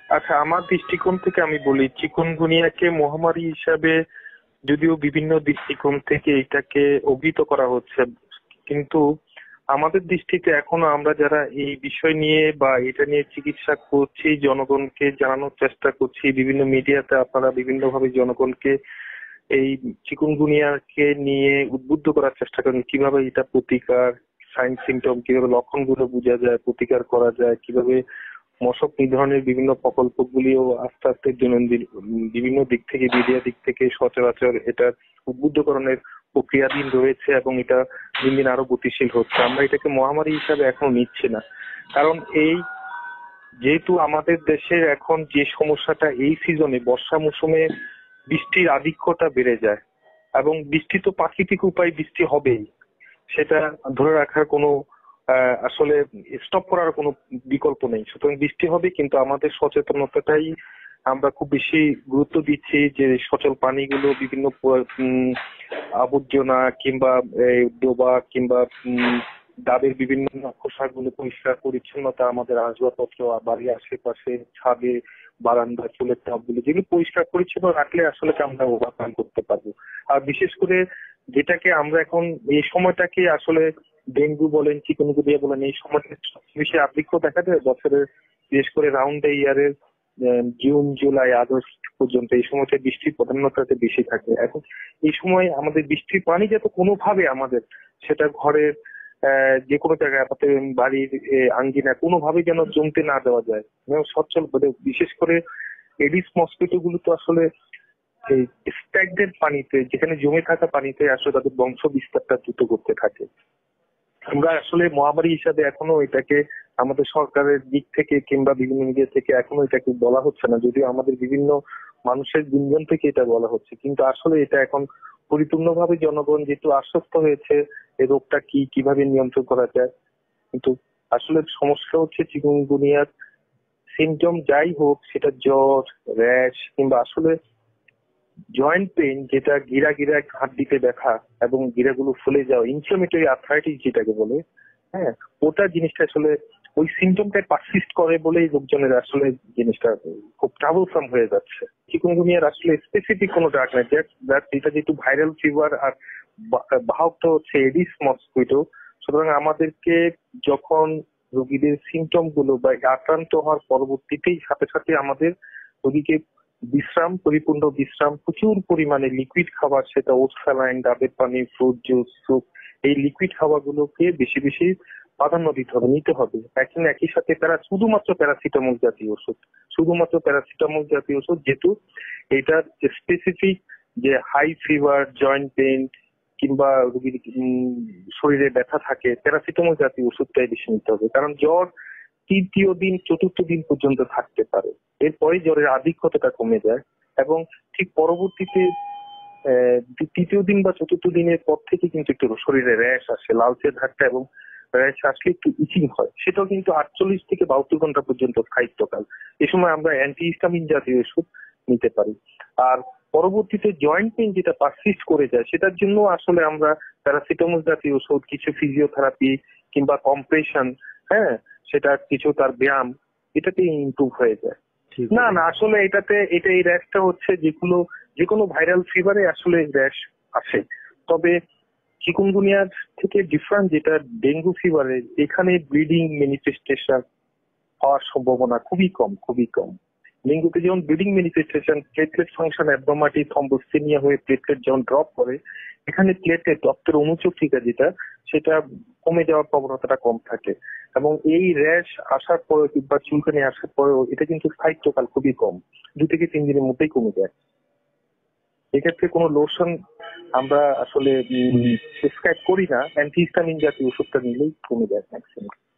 আচ্ছা, আমার দৃষ্টিকোণ থেকে আমি বলি, চিকুনগুনিয়াকে মহামারী হিসাবে যদিও বিভিন্ন দৃষ্টিকোণ থেকে এটাকে অভিহিত করা হচ্ছে, কিন্তু আমাদের দৃষ্টিতে এখনো আমরা যারা এই বিষয় নিয়ে বা এটা নিয়ে চিকিৎসা করছি, জনগণকে জানানোর চেষ্টা করছি, বিভিন্ন মিডিয়াতে আপনারা বিভিন্নভাবে জনগণকে এই চিকুনগুনিয়াকে নিয়ে উদ্বুদ্ধ করার চেষ্টা করেন, কিভাবে এটা প্রতিকার, সাইন সিমটম, কিভাবে লক্ষণগুলো বোঝা যায়, প্রতিকার করা যায়, কিভাবে মশক নিধনের বিভিন্ন প্রকল্পগুলিও আস্তে আস্তে দৈনন্দিন বিভিন্ন দিক থেকে, মিডিয়া দিক থেকে সচরাচর এটা উদ্বুদ্ধকরণের প্রক্রিয়াধীন রয়েছে এবং এটা দিন দিন আরো গতিশীল হচ্ছে। আমরা এটাকে মহামারী হিসাবে এখনো নিচ্ছি না, কারণ এই যেহেতু আমাদের দেশের এখন যে সমস্যাটা, এই সিজনে বর্ষা মৌসুমে বৃষ্টির আধিক্যটা বেড়ে যায় এবং বৃষ্টি তো প্রাকৃতিক উপায়, বৃষ্টি হবেই, সেটা ধরে রাখার কোনো আসলে স্টপ করার কোনো বিকল্প নেই। সুতরাং বৃষ্টি হবে, কিন্তু আমাদের সচেতনতাটাই আমরা খুব বেশি গুরুত্ব দিচ্ছি যে সচল পানিগুলো বিভিন্ন আবর্জনা কিংবা ডোবা কিংবা ডাবের বিভিন্ন খোসাগুলো পরিষ্কার পরিচ্ছন্নতা, আমাদের আসবাবপত্র, বাড়ির আশেপাশে, ছাদে, বারান্দা, ফুলের টবগুলো, যেগুলো পরিষ্কার পরিচ্ছন্ন রাখলে আসলে আমরা ওভারকাম করতে পারবো। আর বিশেষ করে যেটাকে আমরা এখন এই সময়টাকে আসলে ডেঙ্গু বলেন, চিকুনগুনিয়া বলেন, এই সময়টা বেশি আধিক্য দেখা যায় বছরের, বিশেষ করে রাউন্ড দ্য ইয়ারের জুন, জুলাই, আগস্ট পর্যন্ত এই সময়টা বৃষ্টির প্রাধান্যটাতে বেশি থাকে। এখন এই সময় আমাদের বৃষ্টির পানি যাতে কোনোভাবে আমাদের, সেটা ঘরের যে কোনো জায়গায়, আমাদের বাড়ির আঙ্গিনা, কোনোভাবে যেন জমতে না দেওয়া যায়, সচ্ছল, বিশেষ করে এডিস মসকিটো গুলো তো আসলে এই স্ট্যাগনেন্ট পানিতে, যেখানে জমে থাকা পানিতে আসলে তাদের বংশ বিস্তারটা দ্রুত করতে থাকে। আমরা আসলে মহামারী হিসাবে এখনো এটাকে আমাদের সরকারের দিক থেকে কিংবা বিভিন্ন মিডিয়া থেকে এখনো এটাকে বলা হচ্ছে না, যদিও আমাদের বিভিন্ন মানুষের গুঞ্জন থেকে এটা বলা হচ্ছে, কিন্তু আসলে এটা এখন পরিপূর্ণভাবে জনগণ যেহেতু আশ্বস্ত হয়েছে এই রোগটা কি, কিভাবে নিয়ন্ত্রণ করা যায়। কিন্তু আসলে সমস্যা হচ্ছে চিকুনগুনিয়ার সিমটম যাই হোক, সেটা জ্বর, র্যাশ কিংবা আসলে জয়েন্ট পেইন, যেটা গিরা গিরা হাড্ডিতে ব্যথা এবং গিরাগুলো ফুলে যাওয়া, ইনফ্লামেটরি আর্থ্রাইটিস যেটাকে বলে, হ্যাঁ, ওটা জিনিসটা আসলে ওই সিমটমটা পারসিস্ট করে বলেই লোকজনের আসলে জিনিসটা খুব ট্রাবলসাম হয়ে যাচ্ছে। চিকুনগুনিয়ার আসলে স্পেসিফিক কোনো ড্রাগ নাই, এটা যেহেতু ভাইরাল ফিভার আর বাহকটা হচ্ছে এডিস মসকুইটো। সুতরাং আমাদেরকে যখন রোগীদের সিমটম গুলো বা আক্রান্ত হওয়ার পরবর্তীতেই সাথে সাথে আমাদের রোগীকে বিশ্রাম, পরিপূর্ণ বিশ্রাম, প্রচুর পরিমাণে লিকুইড খাবার, সেটা ওটস স্যালাইন, ডাবের পানি, ফ্রুট জুস, স্যুপ, এই লিকুইড খাবারগুলোকে বেশি বেশি প্রাধান্য দিতে হবে, নিতে হবে। একই সাথে তারা শুধুমাত্র প্যারাসিটামল জাতীয় ওষুধ, শুধুমাত্র প্যারাসিটামল জাতীয় ওষুধ, যেহেতু এটার স্পেসিফিক যে হাই ফিভার, জয়েন্ট পেইন কিংবা রোগীর শরীরে ব্যথা থাকে, প্যারাসিটামল জাতীয় ওষুধটাই বেশি নিতে হবে, কারণ জ্বর তৃতীয় দিন, চতুর্থ দিন পর্যন্ত থাকতে পারে, এরপরে জ্বরের আধিক্যতাটা কমে যায় এবং ঠিক পরবর্তীতে তৃতীয় দিন বা চতুর্থ দিনের পর থেকে কিন্তু একটু শরীরে র্যাশ আসে, লালচে ধাক্কা, এবং র্যাশ আসলে একটু ইচিং হয়, সেটাও কিন্তু 48 থেকে 72 ঘন্টা পর্যন্ত স্থায়িত্বকাল। এ সময় আমরা অ্যান্টিহিস্টামিন জাতীয় ওষুধ নিতে পারি। আর পরবর্তীতে জয়েন্ট পেইন যেটা পারসিস্ট করে যায়, সেটার জন্য আসলে আমরা প্যারাসিটামল জাতীয় ওষুধ, কিছু ফিজিওথেরাপি কিংবা কম্প্রেশন, হ্যাঁ, সেটা কিছু তার ব্যায়াম, এটাতে ইমপ্রুভ হয়ে যায়। না না, আসলে এই র্যাশটা হচ্ছে যে কোনো ভাইরাল ফিভারে আসলে র্যাশ আসে, তবে চিকুনগুনিয়ার থেকে ডিফারেন্ট যেটা ডেঙ্গু ফিভারে, এখানে ব্লিডিং ম্যানিফেস্টেশন হওয়ার সম্ভাবনা খুবই কম, খুবই কম। ডেঙ্গুতে যেমন bleeding manifestation, platelet function abnormality, thrombocytopenia হয়ে প্লেটলেট যেমন ড্রপ করে, এখানে প্লেটলেট, রক্তের অনুচক্রিকা যেটা, সেটা কমে যাওয়ার প্রবণতাটা কম থাকে এবং এই র্যাশ আসার পরে কিংবা চুলকানি আসার পরেও এটা কিন্তু স্থায়িত্বকাল খুবই কম, 2 থেকে 3 দিনের মধ্যেই কমে যায়। এক্ষেত্রে কোনো লোশন আমরা আসলে প্রেসক্রাইব করি না, অ্যান্টিহিস্টামিন জাতীয় ওষুধটা নিলেই কমে যায় ম্যাক্সিমাম।